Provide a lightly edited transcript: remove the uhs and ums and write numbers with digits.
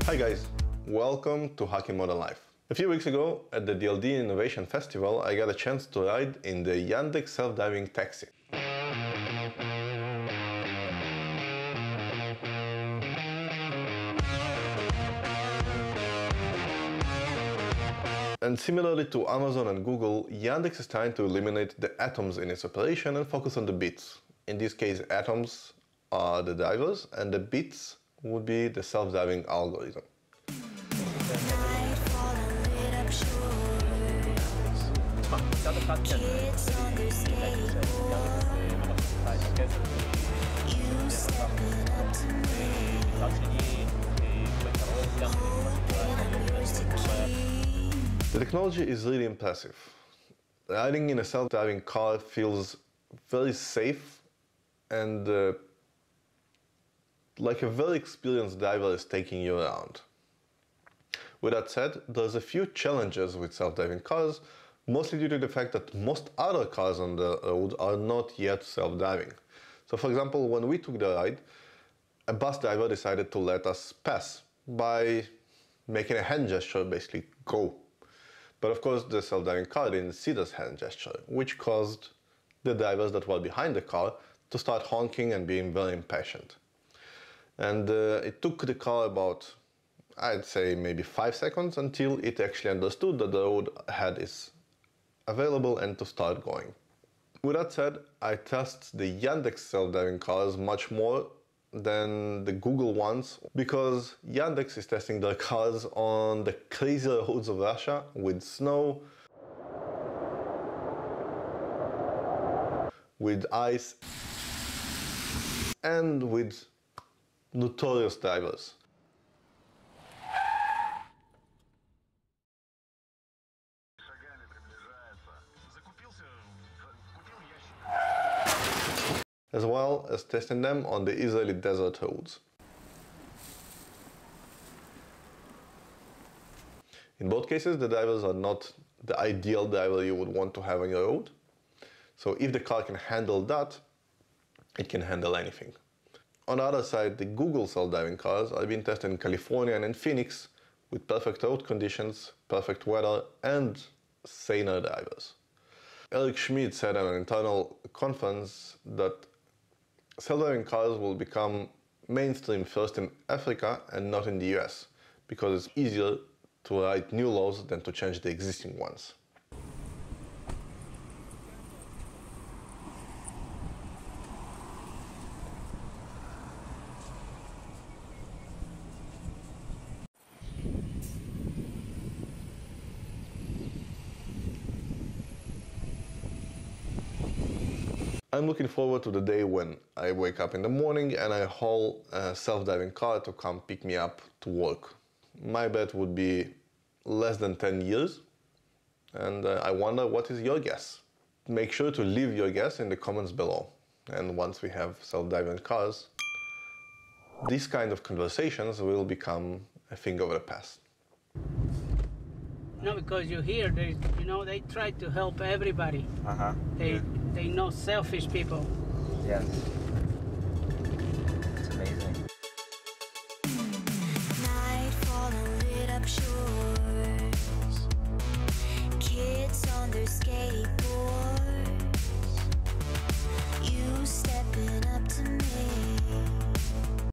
Hi guys, welcome to Hacking Modern Life. A few weeks ago at the DLD Innovation Festival I got a chance to ride in the Yandex self-driving taxi. And similarly to Amazon and Google, Yandex is trying to eliminate the atoms in its operation and focus on the bits. In this case, atoms are the drivers and the bits would be the self-driving algorithm. The technology is really impressive. Riding in a self-driving car feels very safe and like a very experienced driver is taking you around. With that said, there's a few challenges with self-driving cars, mostly due to the fact that most other cars on the road are not yet self-driving. So for example, when we took the ride, a bus driver decided to let us pass by making a hand gesture, basically go. But of course the self-driving car didn't see this hand gesture, which caused the drivers that were behind the car to start honking and being very impatient. And it took the car about, I'd say maybe 5 seconds until it actually understood that the road ahead is available and to start going. With that said, I trust the Yandex self-driving cars much more than the Google ones because Yandex is testing their cars on the crazy roads of Russia with snow, with ice, and with notorious drivers. As well as testing them on the Israeli desert roads. In both cases, the drivers are not the ideal driver you would want to have on your road. So if the car can handle that, it can handle anything. On the other side, the Google self-driving cars are being tested in California and in Phoenix with perfect road conditions, perfect weather, and saner drivers. Eric Schmidt said at an internal conference that self-driving cars will become mainstream first in Africa and not in the US, because it's easier to write new laws than to change the existing ones. I'm looking forward to the day when I wake up in the morning and I haul a self-driving car to come pick me up to work. My bet would be less than 10 years, and I wonder what is your guess. Make sure to leave your guess in the comments below. And once we have self-driving cars, these kind of conversations will become a thing of the past. No, because you hear, they try to help everybody. They know selfish people. Yes. It's amazing.